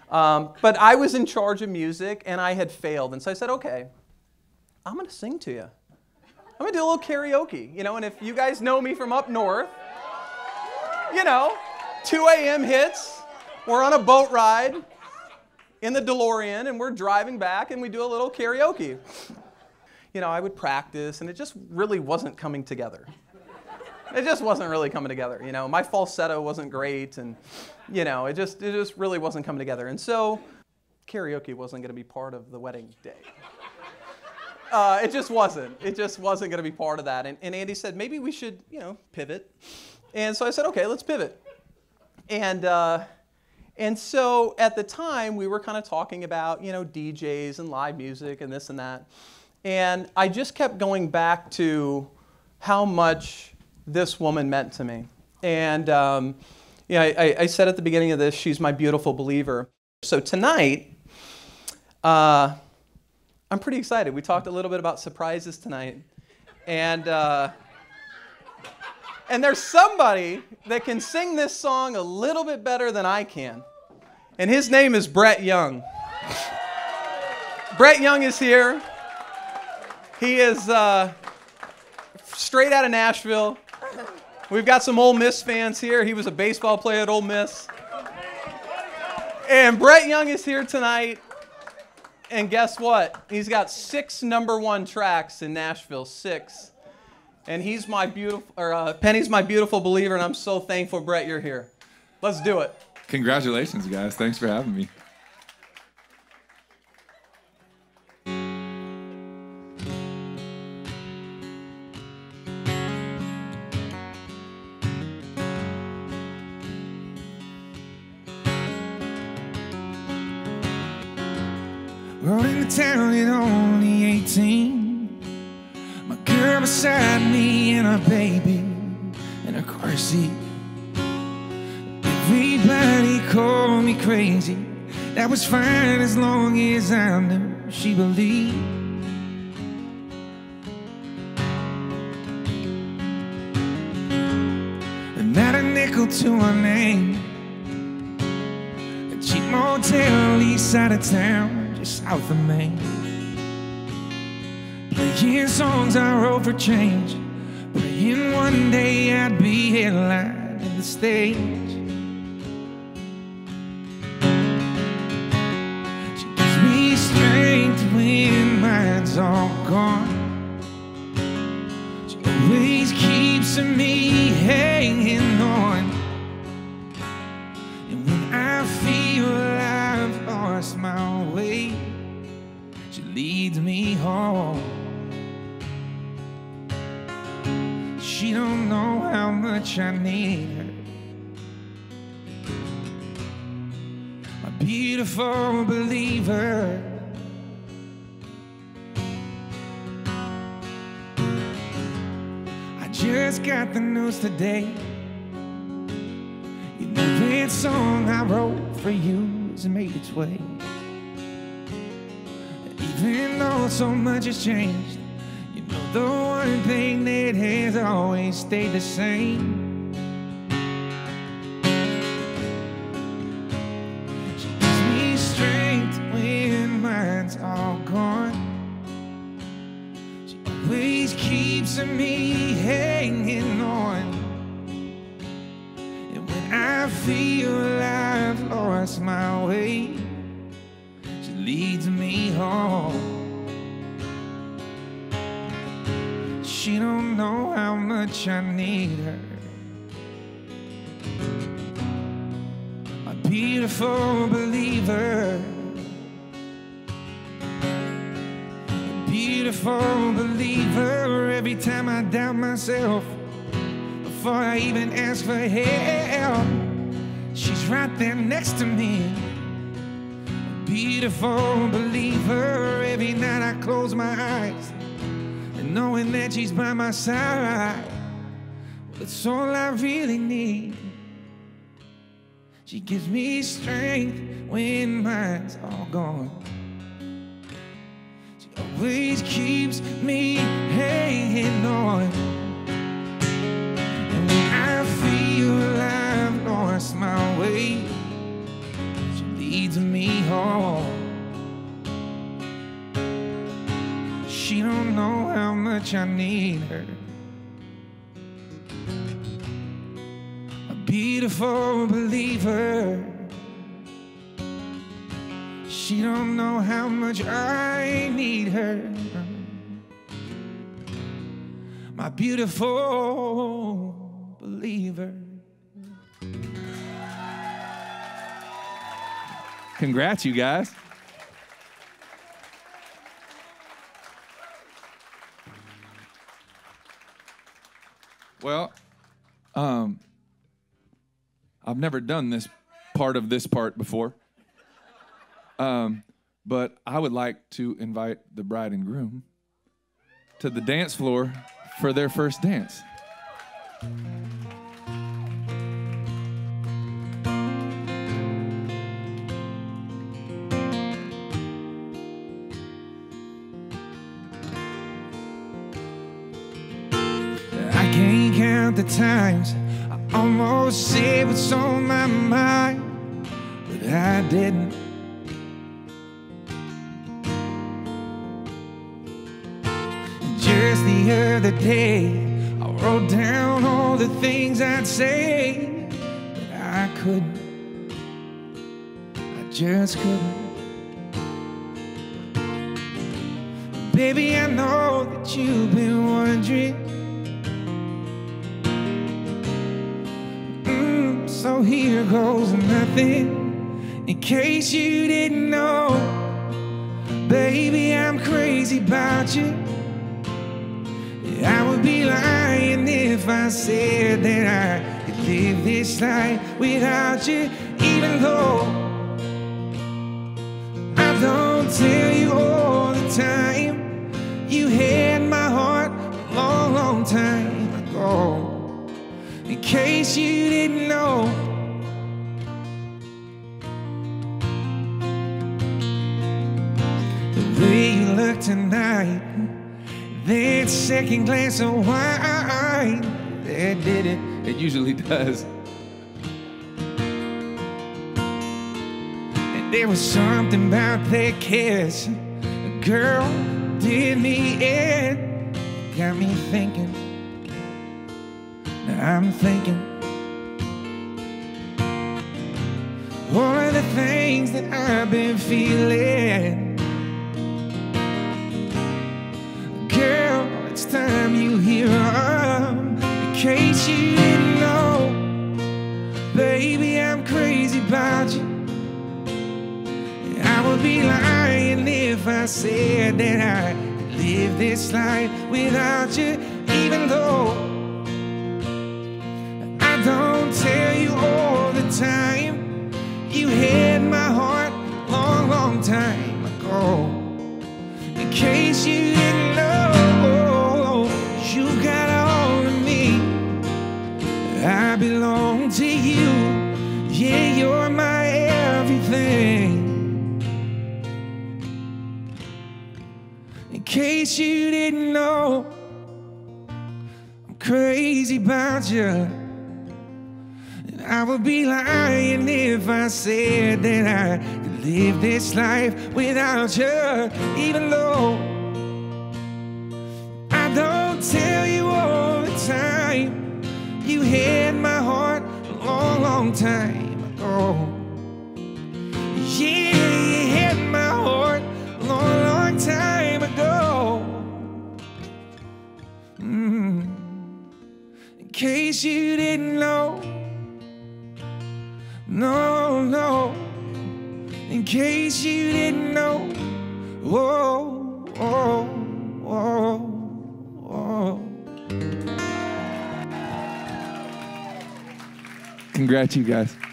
But I was in charge of music, and I had failed. And so I said, okay, I'm going to sing to you. I'm going to do a little karaoke. You know, and if you guys know me from up north, you know, 2 a.m. hits. We're on a boat ride in the DeLorean, and we're driving back, and we do a little karaoke. You know, I would practice, and it just really wasn't coming together. It just wasn't really coming together. You know, my falsetto wasn't great, and you know, it just really wasn't coming together. And so, karaoke wasn't going to be part of the wedding day. It just wasn't. It just wasn't going to be part of that. And Andy said, maybe we should, you know, pivot. And so I said, okay, let's pivot. And so at the time, we were kind of talking about, you know, DJs and live music and this and that. And I just kept going back to how much this woman meant to me. And yeah, I said at the beginning of this, she's my beautiful believer. So tonight, I'm pretty excited. We talked a little bit about surprises tonight. And there's somebody that can sing this song a little bit better than I can. And his name is Brett Young. Brett Young is here. He is straight out of Nashville. We've got some Ole Miss fans here. He was a baseball player at Ole Miss. And Brett Young is here tonight. And guess what? He's got 6 #1 tracks in Nashville, 6. And he's my Penny's my beautiful believer, and I'm so thankful, Brett, you're here. Let's do it. Congratulations, guys. Thanks for having me. Rode into town at only 18. My girl beside me and our baby in a car seat. Everybody called me crazy. That was fine as long as I knew she believed. And not a nickel to our name. A cheap motel east side of town, south of Maine. Playing songs I wrote for change, praying one day I'd be headlining the stage. She gives me strength when mine's all gone. She always keeps me hanging on. And when I feel I've lost my way, she leads me home. She don't know how much I need her. My beautiful believer. I just got the news today. You know that song I wrote for you has made its way. Even though so much has changed, you know the one thing that has always stayed the same. She gives me strength when mine's all gone. She always keeps me hanging on. And when I feel I've lost my way, she leads me home. She don't know how much I need her. My beautiful believer. A beautiful believer. Every time I doubt myself, before I even ask for help, she's right there next to me. Beautiful believer. Every night I close my eyes, and knowing that she's by my side, well, it's all I really need. She gives me strength when mine's all gone. She always keeps me hanging on. And when I feel I've lost my way, she leads me home. She don't know how much I need her. A beautiful believer. She don't know how much I need her. My beautiful believer. Congrats, you guys. Well, I've never done this part before. But I would like to invite the bride and groom to the dance floor for their first dance. I can't count the times I almost said what's on my mind, but I didn't. Just the other day, I wrote down all the things I'd say, but I couldn't. I just couldn't. Baby, I know that you've been wondering. So here goes nothing, in case you didn't know. Baby, I'm crazy about you. I would be lying if I said that I could live this life without you, even though I don't tell you all the time. You had my heart a long, long time ago. In case you didn't know, the way you look tonight, that second glass of wine, that did it. It usually does. And there was something about that kiss, girl, did me in. Got me thinking. Now I'm thinking all of the things that I've been feeling. Girl, it's time you hear them. In case you didn't know, baby, I'm crazy about you. I would be lying if I said that I could live this life without you, even though I don't tell you all the time. You had my heart a long, long time ago. In case you didn't know, you got all of me. I belong to you. Yeah, you're my everything. In case you didn't know, I'm crazy about you. I would be lying if I said that I could live this life without you, even though I don't tell you all the time. You had my heart a long, long time ago. Yeah, you had my heart a long, long time ago. In case you didn't know. No, no, in case you didn't know. Whoa, whoa, whoa, whoa. Congrats, you guys.